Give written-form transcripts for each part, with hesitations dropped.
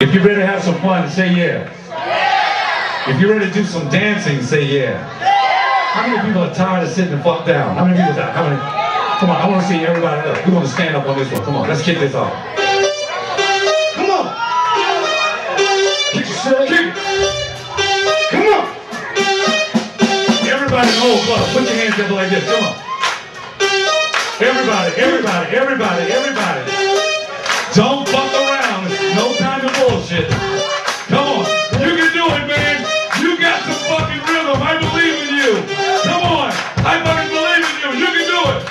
If you're ready to have some fun, say yeah. If you're ready to do some dancing, say yeah. How many people are tired of sitting the fuck down? How many people are tired? How many? Come on, I want to see everybody else. We're going to stand up on this one. Come on, let's kick this off. Come on. Kick yourself. Kick it. Come on. Everybody in the whole club, put your hands together like this. Come on. Everybody, everybody, everybody, everybody. Don't fuck around. No time to bullshit. Come on. You can do it, man. You got some fucking rhythm. I believe in you. Come on. I fucking believe in you. You can do it.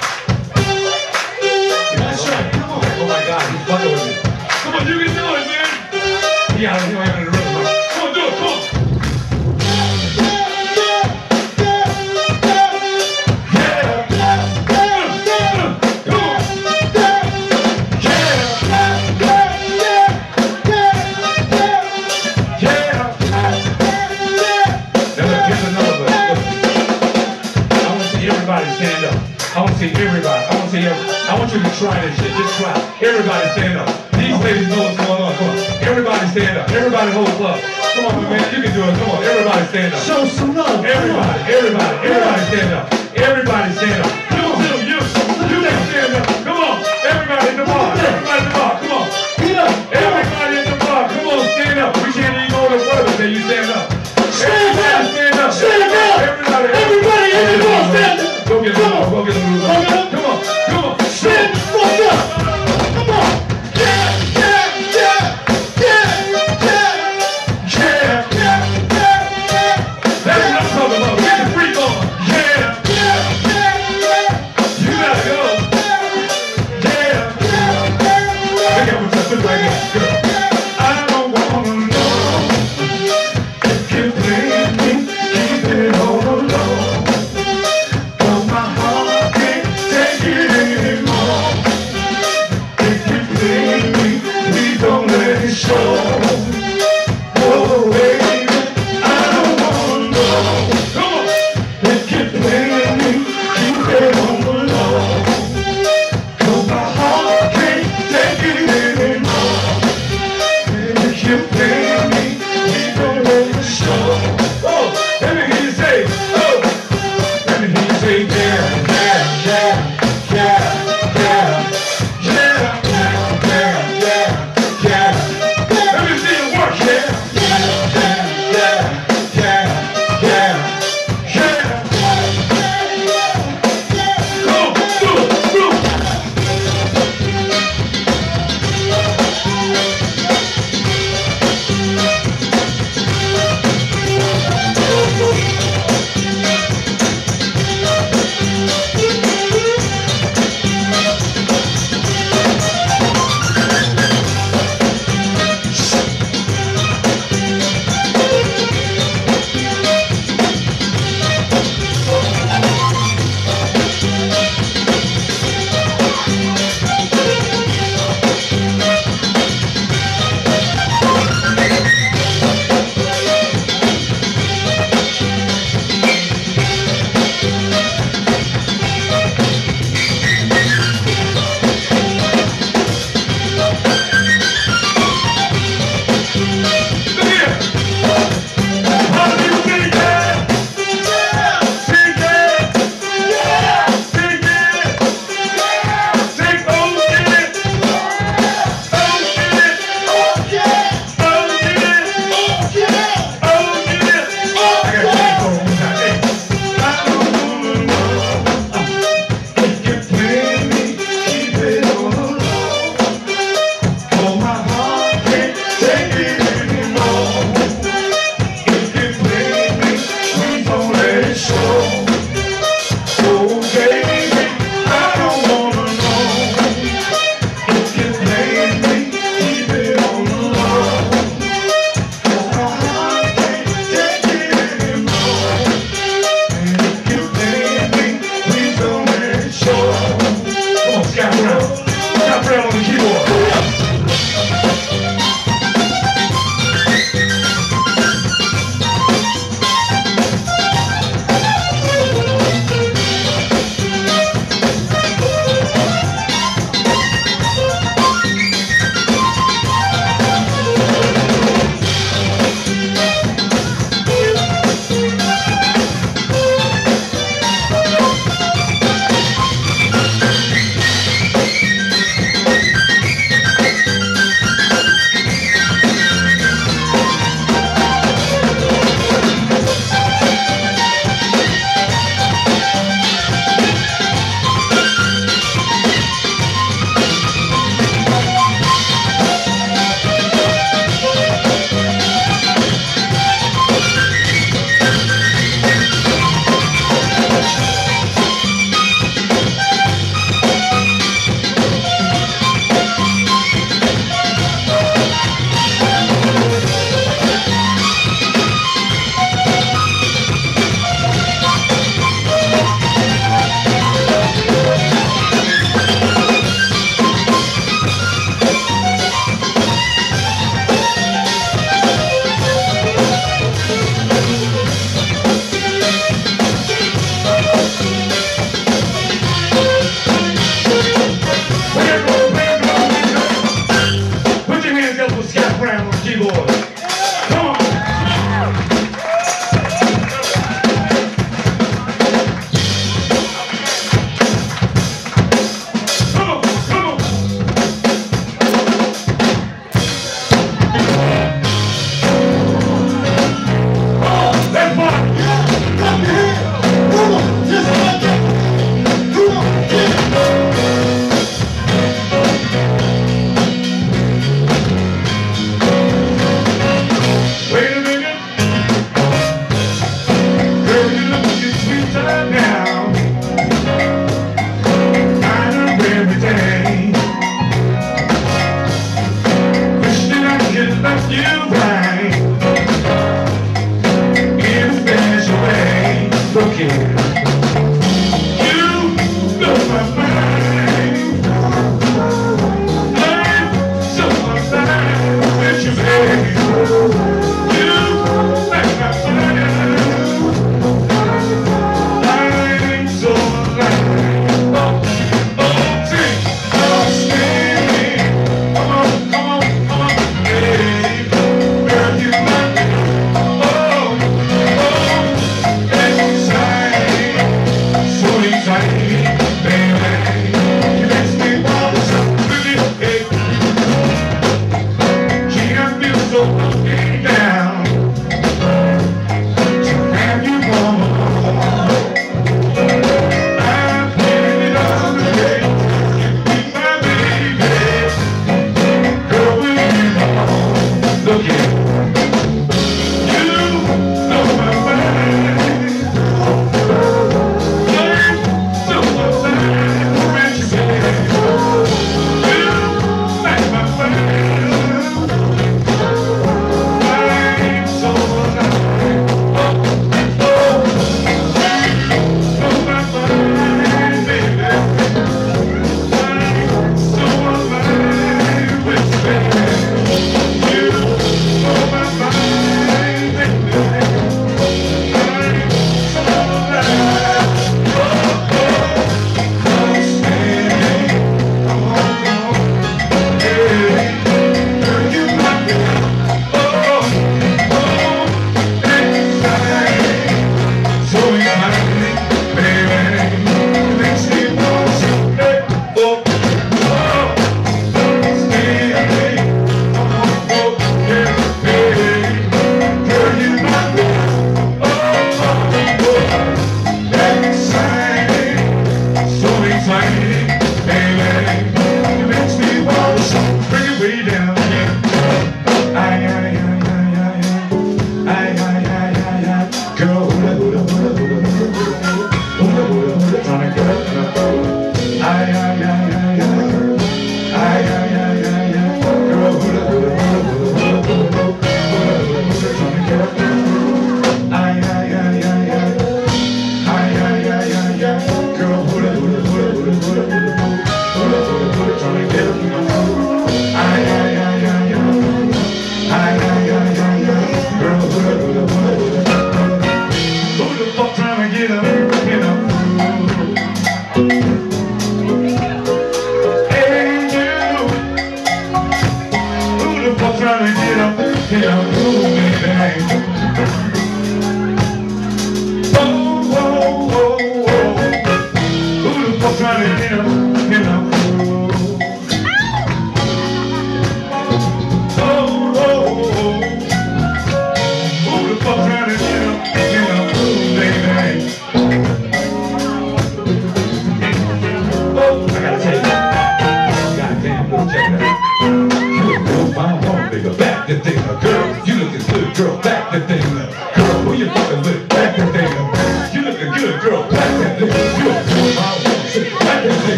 That's right. Come on. Oh my God. He's fucking with me. Come on. You can do it, man. Yeah, I don't have any rhythm. Come on. Do it. Come on. Stand up. I want to see everybody. I want to see everybody. I want you to try this shit. Just try. Everybody stand up. These ladies know what's going on. Come on. Everybody stand up. Everybody hold club. Come on, man. You can do it. Come on. Everybody stand up. Show some love. Everybody. Everybody. Everybody stand up. Everybody stand up. You too. You can stand up. Come on. Everybody in the bar. Everybody in the bar. Come on. Everybody in the bar. Come on. Stand up. We can't even go to work until you stand up. Everybody stand up. Stand up. Everybody in the bar. Stand up. Go get the Lugo, go get the Lugo. Come on, come on. Stand the fuck up. Come on. Yeah, yeah, yeah, yeah, yeah, yeah, yeah, yeah. That's what I'm talking about. Get the freak on. Yeah, yeah, yeah, yeah. You gotta go. Yeah, yeah, yeah. Look at what's up right now. Go. I don't wanna know if you play me, keep it all alone. Show. Oh, baby, I don't wanna know. Come on. If you play me, keep it on the low. 'Cause my heart can't take it anymore. If you play me, keep it on the show. Oh, let me hear you say, oh. Let me hear you say, yeah, yeah, yeah, yeah, yeah, yeah, yeah, yeah, yeah. Jack Brown on keyboard. Come on.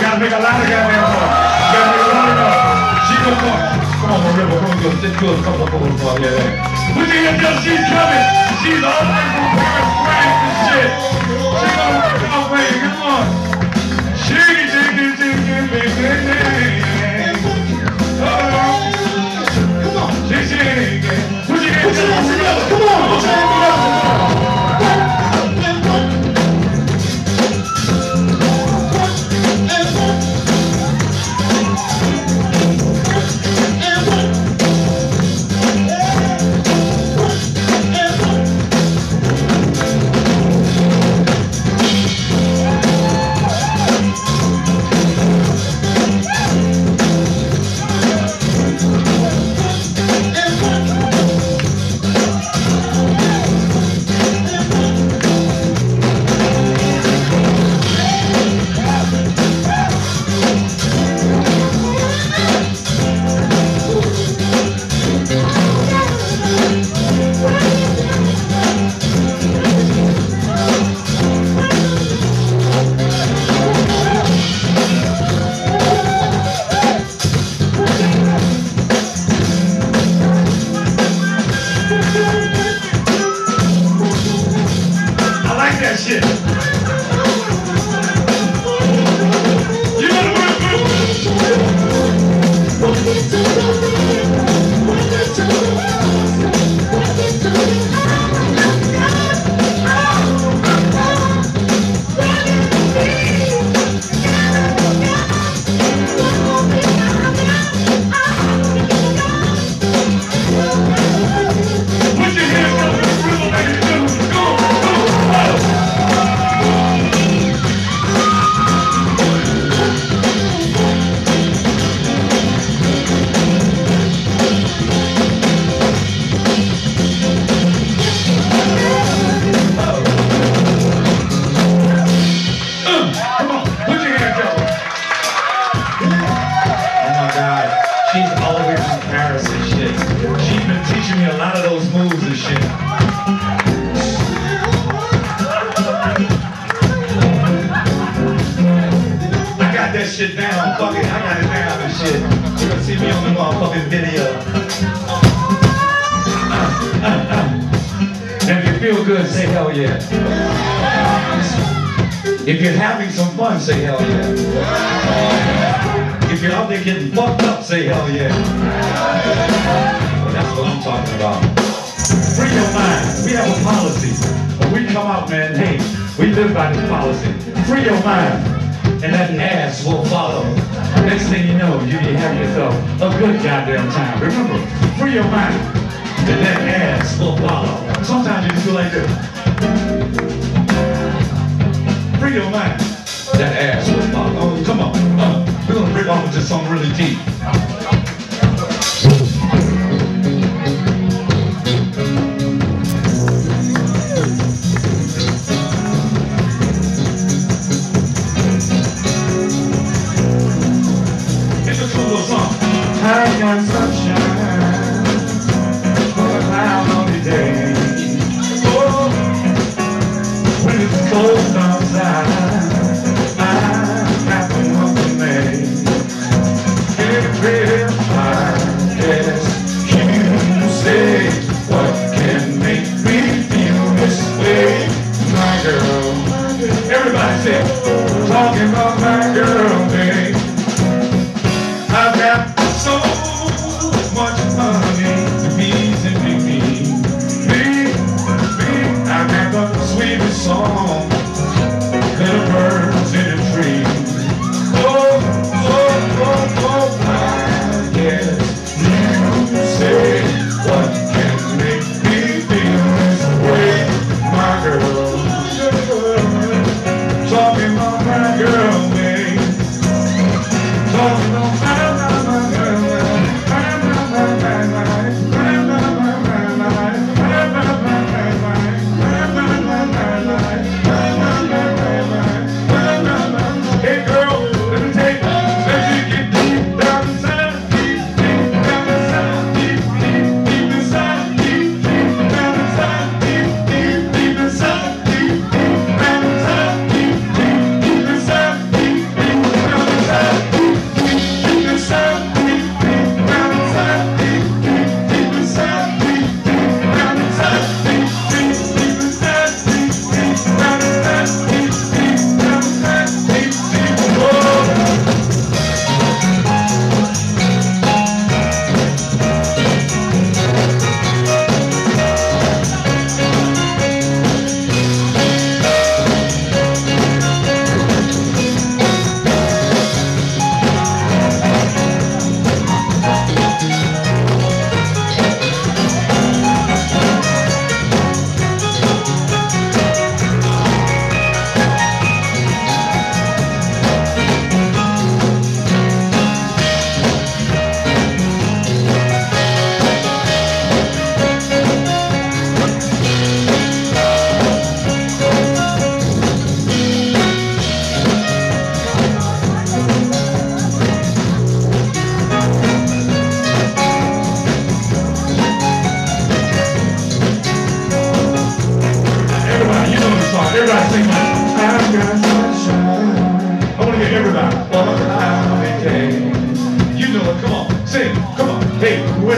gotta make a lot of goddamn noise. You gotta make a lot of noise. She gonna come. Come on, River. Come on, go. Just do a couple of balls for you. Put your hands up. She's coming. She's all the way from Paris, France and shit. She gonna work out for you. Come on. Shake it, shake it, shake it, baby. Oh, come on. Shake, shake it. Put your hands up. Come on. Put your hands up. Shit. You gotta She's all the way from Paris and shit. She's been teaching me a lot of those moves and shit. I got that shit down, fuck it, I got it down and shit. You're gonna see me on the motherfucking video. And if you feel good, say hell yeah. If you're having some fun, say hell yeah. If you're out there getting fucked up, say hell yeah. Well, that's what I'm talking about. Free your mind. We have a policy. When we come out, man, hey, we live by this policy. Free your mind, and that ass will follow. Next thing you know, you have yourself a good goddamn time. Remember, free your mind, and that ass will follow. Sometimes you just feel like this. Free your mind, that ass will follow. Oh, come on. We're gonna break off into something really deep. It's a cool little song. I got sunshine for a cloudy day. Oh, when it's cold outside. Everybody say, talking about my girl, babe. I've got so much money, the bees and me. I've got the sweetest song, little birds in a tree. Oh, I guess you say what can make me feel this way, my girl. Talking about my girl, babe. Talking about my girl, Hey girl, let me get deep.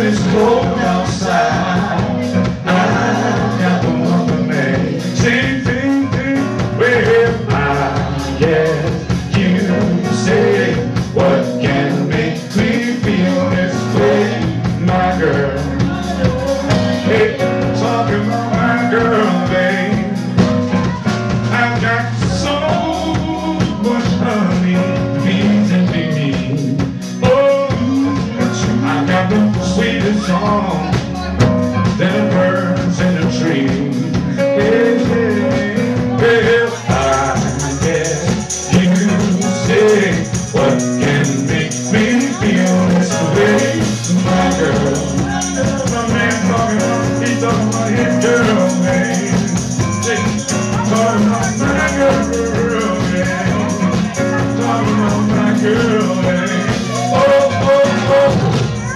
it's cold outside, I got the one for me. Sing, sing, sing. Well, I guess you say what can make me feel this way, my girl. Hey, talking about my girl, babe. I've got so much honey, bees and me. Oh, I've got the sweetest song that birds in a tree. Hey, hey, well, I guess you say what can make me feel this way, my girl. My man talking about, he's talking about his girl, man. Talking about my girl, man. Talking about my girl, man. Oh, oh, oh.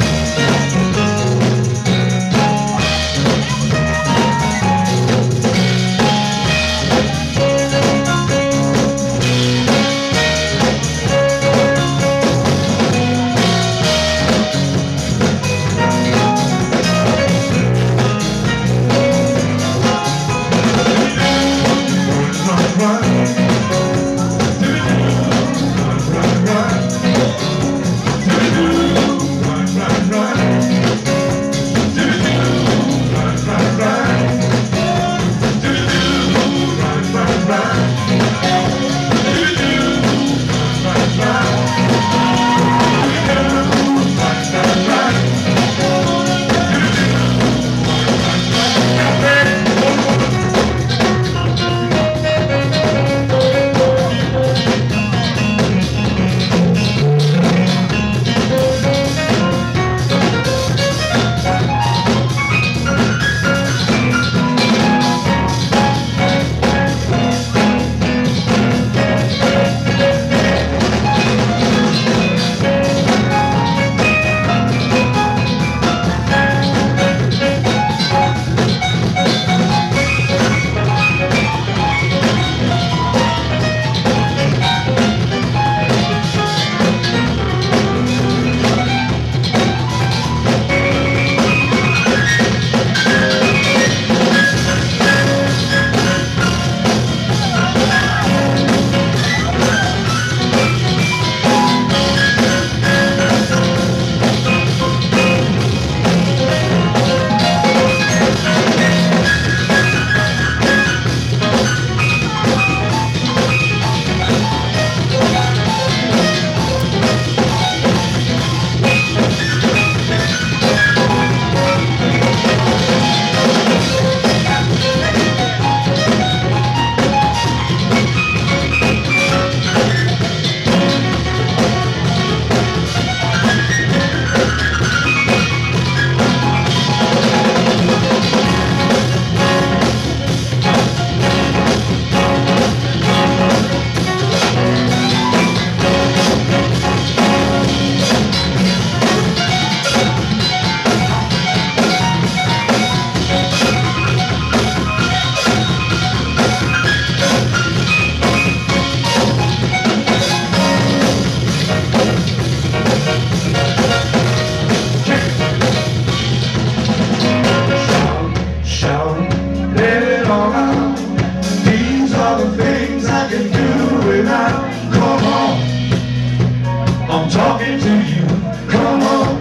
Talking to you, come on.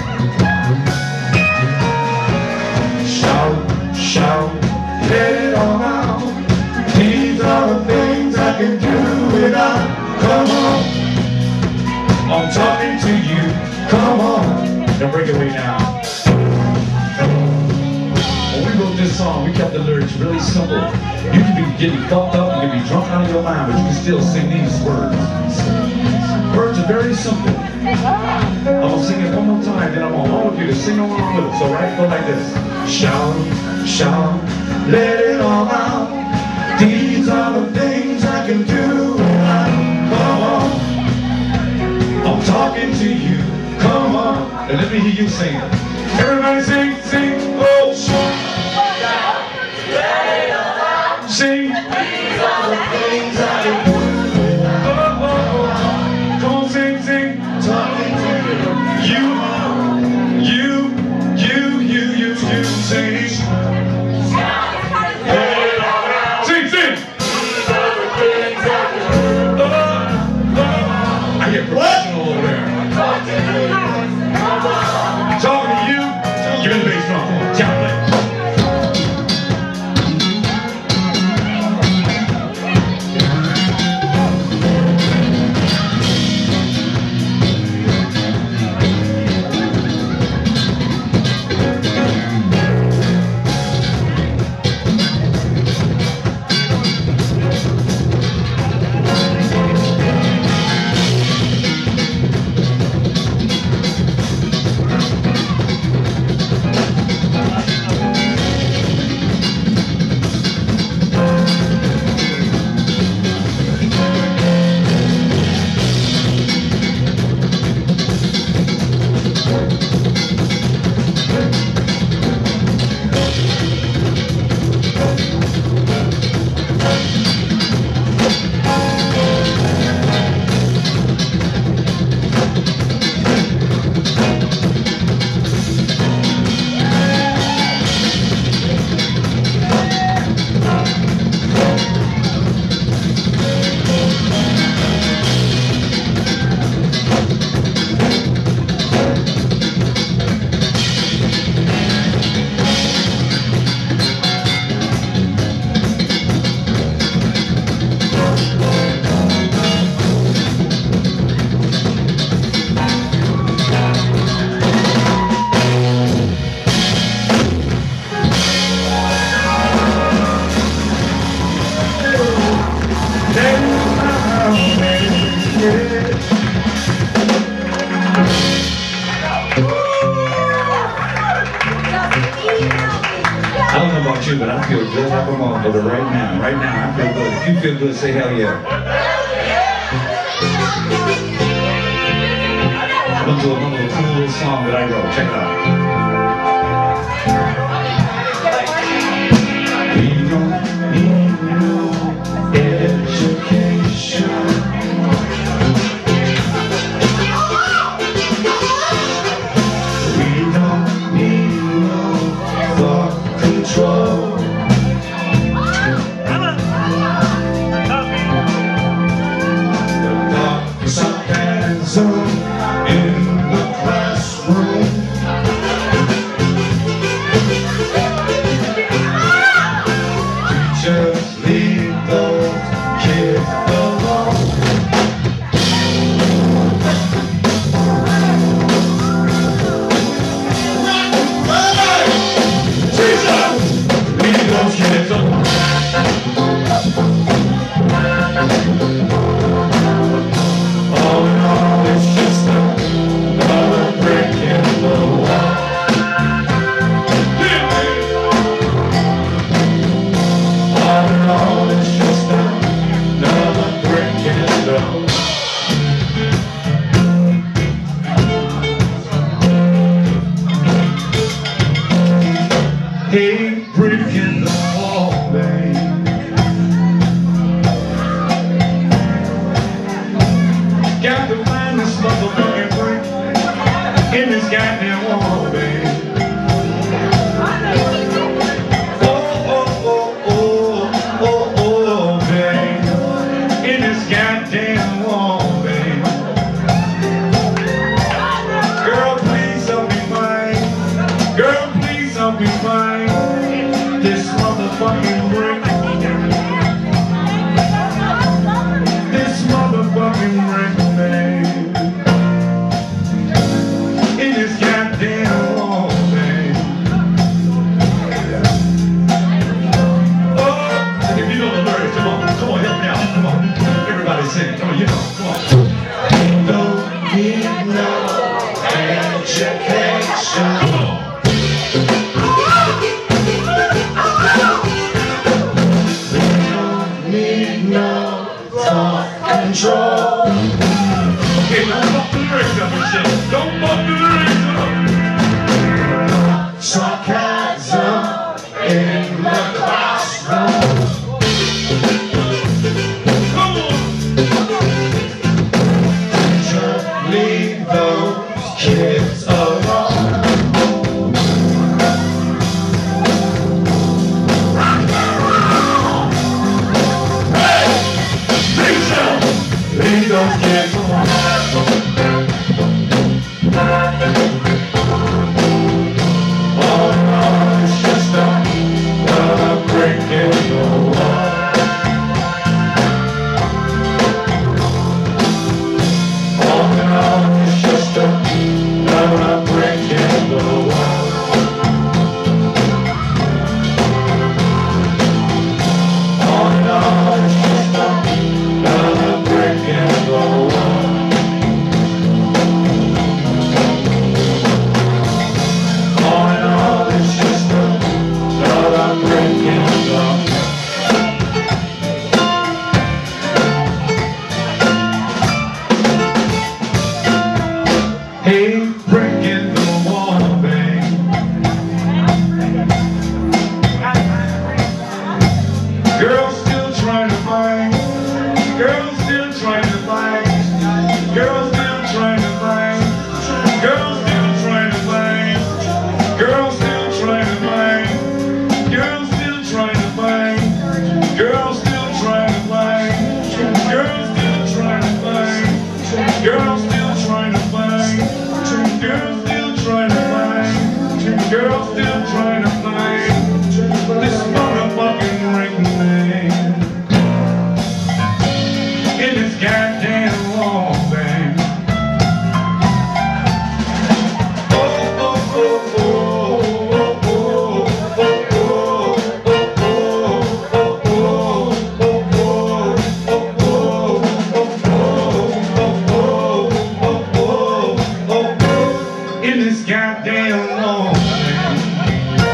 Shout, shout, let it all out. These are the things I can do without. Come on, I'm talking to you, come on. Now break it way now. When we wrote this song, we kept the lyrics really simple. You can be getting fucked up, you can be drunk out of your mind, but you can still sing these words. Words are very simple. I'm going to sing it one more time, then I want all of you to sing along with us, all right? Go like this. Shout, shout, let it all out. These are the things I can do without. Come on, I'm talking to you. Come on, and let me hear you sing it. Everybody sing, sing, oh, shout, let it all out. Sing. These are the things I can do. Talking to you, you, but I feel good like a motherfucker right now. Right now, I feel good. If you feel good, say hell yeah. I'm gonna do another cool little song that I wrote. Check it out. We don't need no education. We don't need no thought control. The darkness our hands on in the classroom. Teachers leave those kids alone. Jesus, leave those kids alone. All in all, it's just another brick in the wall. All in all, it's just another brick in the wall. Hey, brick in the wall, babe. Got to find this motherfucking brick in this goddamn wall, babe. Oh, oh, oh, oh, oh, oh, babe. In this goddamn wall, babe. Girl, please help me find. Girl, please help me find this motherfucking brick. This motherfucking brick, babe. In this goddamn wall, babe. Oh, if you know the lyrics, come on, help me out, come on. Everybody sing, come on, you know, come on. Don't need no education. Come on. No thought control. Okay, don't fuck the lyrics up and shit. Don't fuck the lyrics up. Sarcasm in the classroom. Come on. Just leave those kids alone. Leave those kids alone. All in all, it's just another brick in the wall. All in all, it's just another brick in the wall. All in all, it's just another brick in the wall. All in all, it's just another brick in the wall. Hey, brick in the wall, babe. Girls still trying to find. Girls still trying to find. Girls still trying to find. Girls still trying to find. Girls still trying to find. Girls still trying to find. Girls still trying to find. Girls still trying to find. Girls still trying to find. Girls still trying to find. Girls still trying to find this motherfucking ring, man. In this goddamn wall, babe. Oh, oh, oh, oh, oh, oh, oh, In this goddamn wall, babe.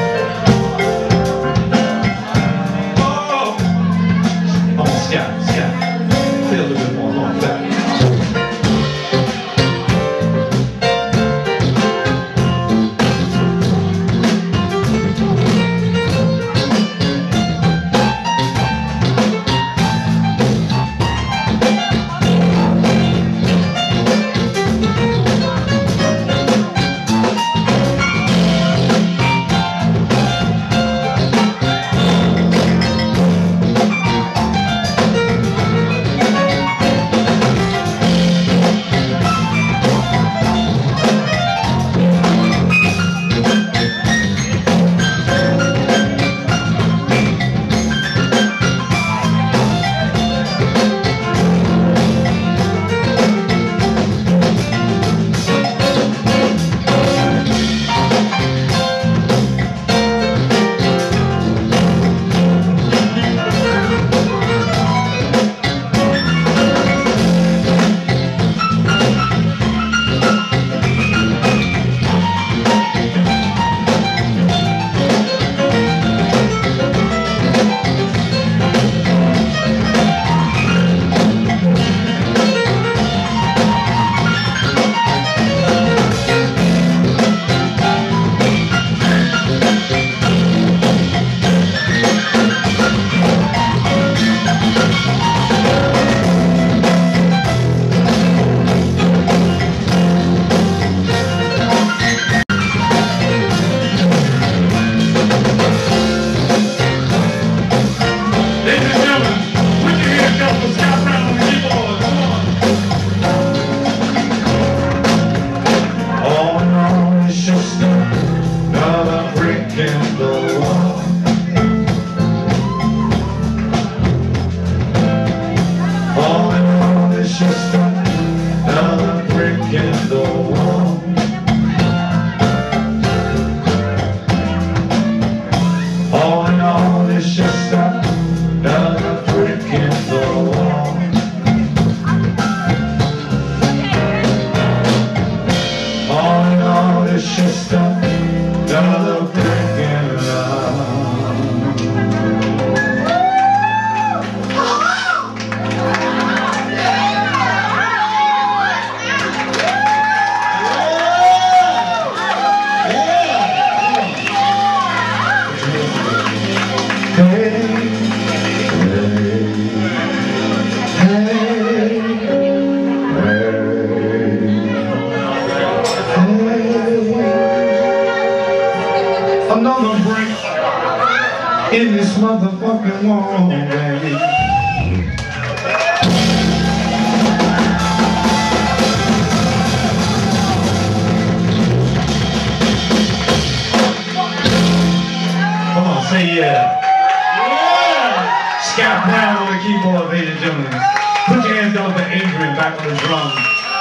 just another brick in love. Another brick in this motherfucking wall, baby. Come on, say yeah. Yeah! Scott Brown on the keyboard, ladies and gentlemen. Put your hands down for Adrian back on the drums.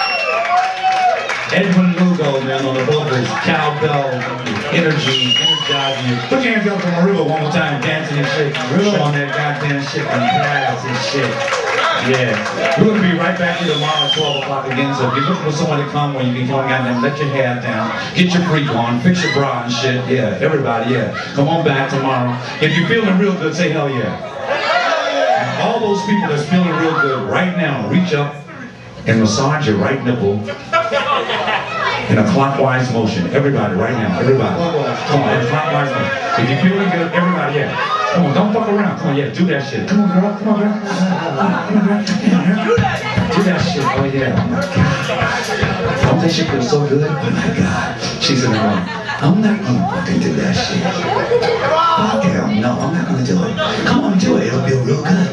Edwin Lugo, man, on the vocals, cowbell, energy, energizing you. Put your hands up for Maruba one more time, dancing and shit. Showing that goddamn shit on class and shit. Yeah. We're gonna be right back here tomorrow at 12 o'clock again, so if you're looking for someone to come where you can come goddamn, let your hair down, get your freak on, fix your bra and shit. Yeah, everybody, yeah. Come on back tomorrow. If you're feeling real good, say hell yeah. And all those people that's feeling real good right now, reach up and massage your right nipple in a clockwise motion. Everybody, right now, everybody. Come on, in a clockwise motion. If you're feeling good, everybody, yeah. Come on, don't fuck around. Come on, yeah, do that shit. Come on, girl, come on, girl. Come on, girl. Do that shit. Oh, yeah. Oh, my God. Don't that shit feel so good? Oh, my God. She's in the room. I'm not gonna fucking do that shit. Fuck hell, no, I'm not gonna do it. Come on, do it. It'll feel real good.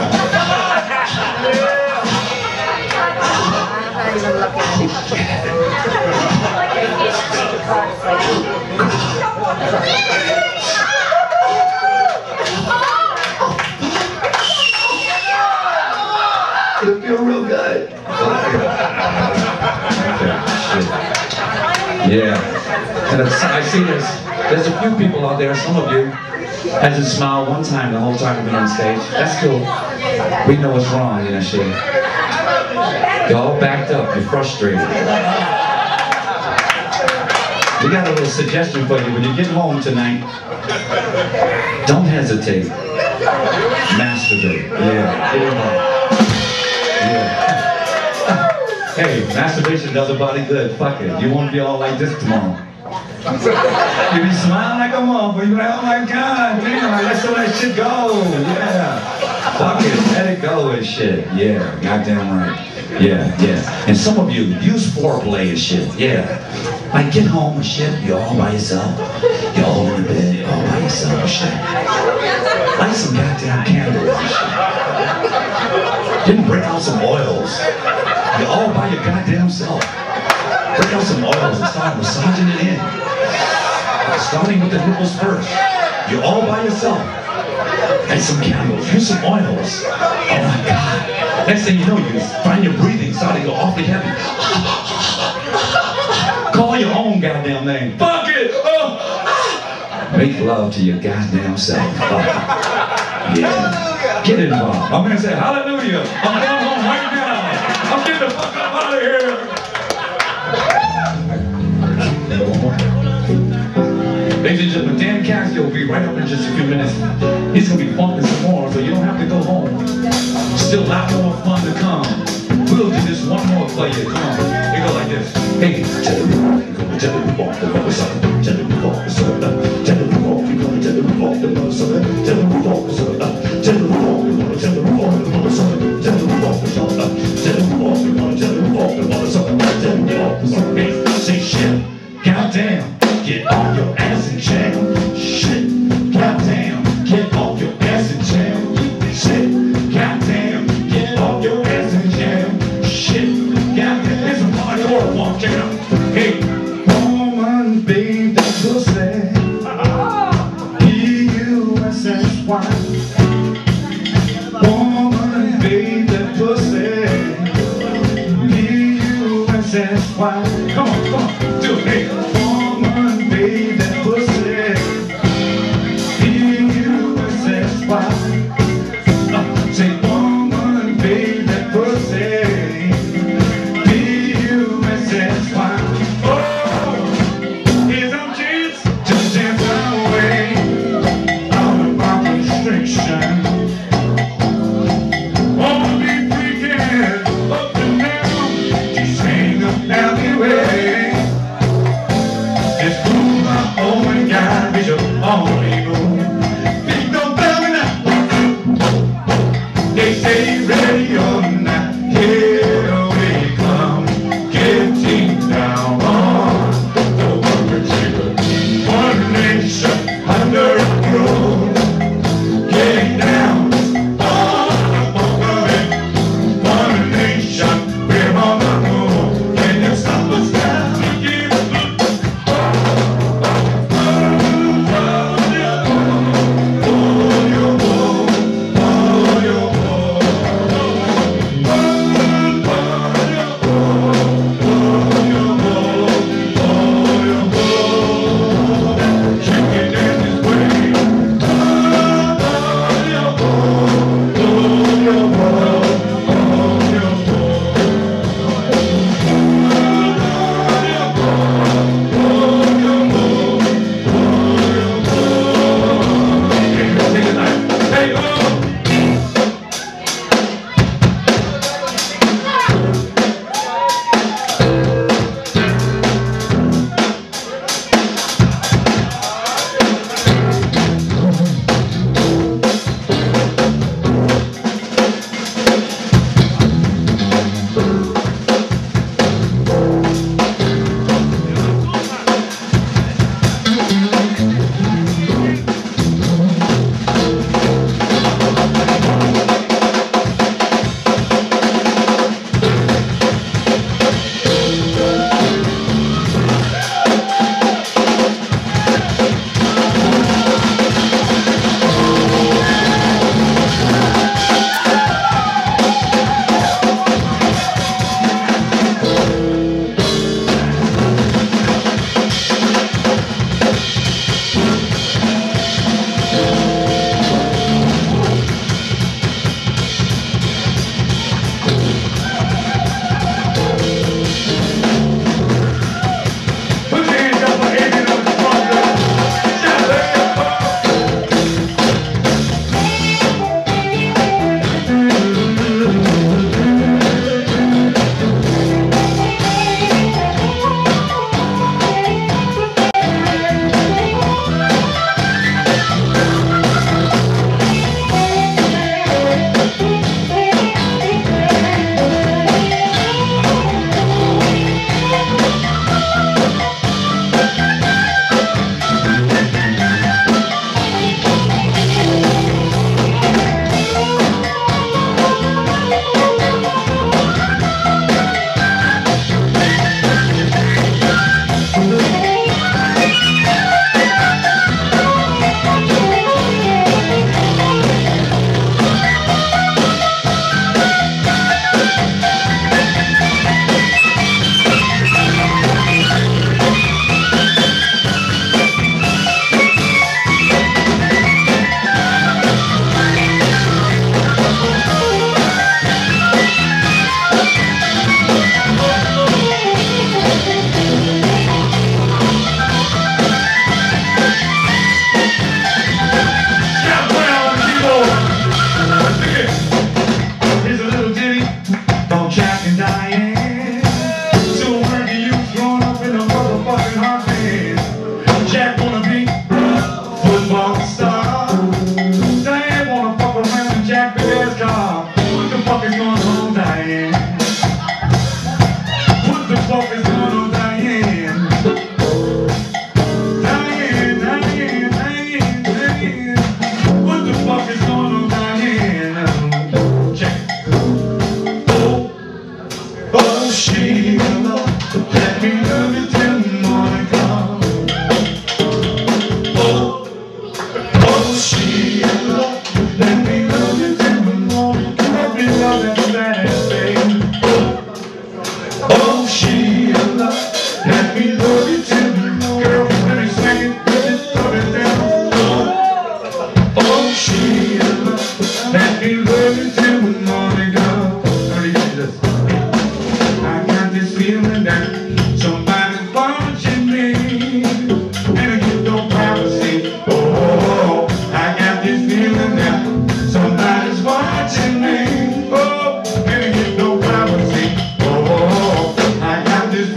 It'll feel real good. Yeah. And I see there's a few people out there, some of you hasn't smiled one time the whole time we've been on stage. That's cool. We know what's wrong, you know, shit. You're all backed up, you're frustrated. We got a little suggestion for you. When you get home tonight, don't hesitate. Masturbate. Yeah, get involved. Yeah. Hey, masturbation does a body good. Fuck it. You won't be all like this tomorrow. You be smiling like a motherfucker. You be like, oh my God, damn, I let some of that shit go. Yeah. Fuck it, let it go and shit. Yeah, goddamn right. Yeah, yeah. And some of you use foreplay and shit. Yeah. Like get home and shit, you're all by yourself. You're all in the bed, all by yourself and shit. Light some goddamn candles and shit. Then break out some oils. You're all by your goddamn self. Break out some oils and start massaging it in. Starting with the nipples first. You're all by yourself. Light some candles, use some oils. Oh my God. Next thing you know, you find your breathing starting to go awfully heavy. Call your own goddamn name. Fuck it! Oh. Make love to your goddamn self. Yeah. Get involved. I'm gonna say hallelujah. I'm going home right now. I'm getting the fuck up out of here. Ladies and gentlemen, Dan Cassidy will be right up in just a few minutes. He's gonna be funking some more, so you don't have to go home. Still a lot more fun to come. We'll do this one more for you. Come on. It goes like this. Hey, tell the roof off the motherfucker. Tell the roof off the motherfucker. Tell the roof off the motherfucker. Tell the roof off the motherfucker. Tell the roof off the motherfucker. Tell the roof off the motherfucker. Tell the roof off the motherfucker. Tell the roof off the motherfucker. Tell the roof off the motherfucker. Tell the roof off the motherfucker. Tell the roof off the motherfucker. Say shit. Goddamn. Get off your ass and jam. Shit. Goddamn. Get off your ass and jam. Shit. Goddamn. Get off your ass and jam. Shit. Goddamn. There's some hardcore walk. Check it out. Hey. Woman, babe, that pussy. P-U-S-S-Y. Woman, babe, that pussy. P-U-S-S-Y. Come on, come on. Do it. Hey. Woman, babe, that pussy. P-U-S-S-Y. Say, woman, babe, that pussy. P-U-S-S-Y. Oh,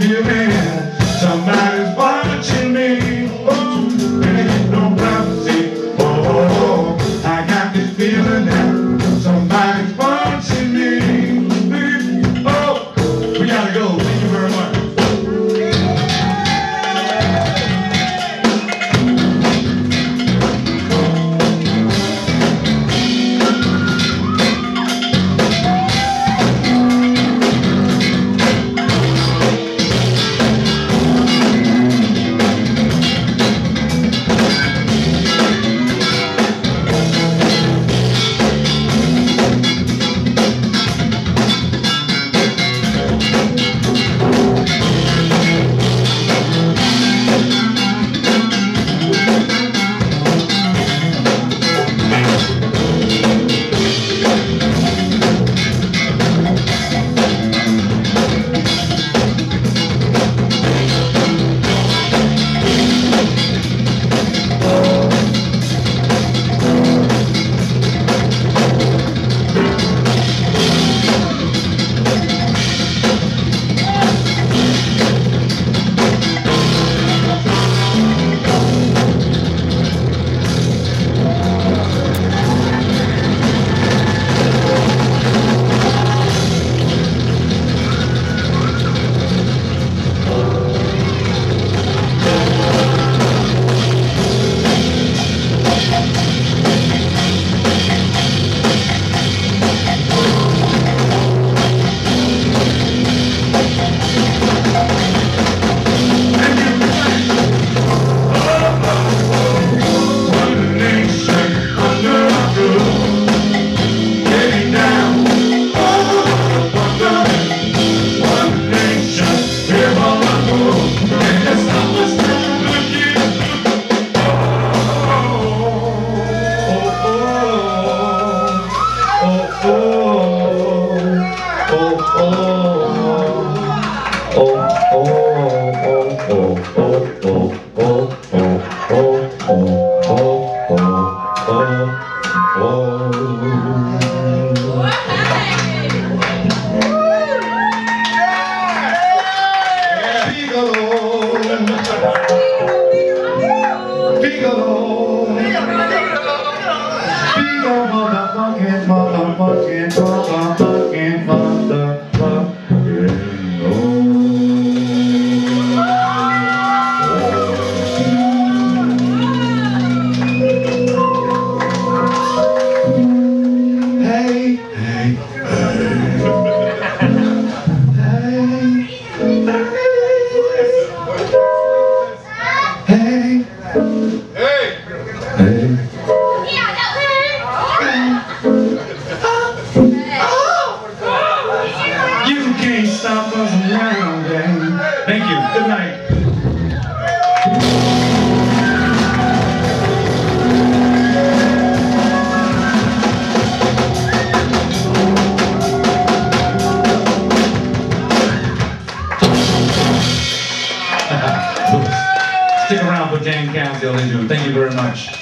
feeling somebody's watching me. Oh, there ain't no privacy. Oh, I got this feeling that somebody's watching me. Oh, we gotta go. Thank you very much. Thank you. Good night. Stick around for Jane Campbell. Thank you very much.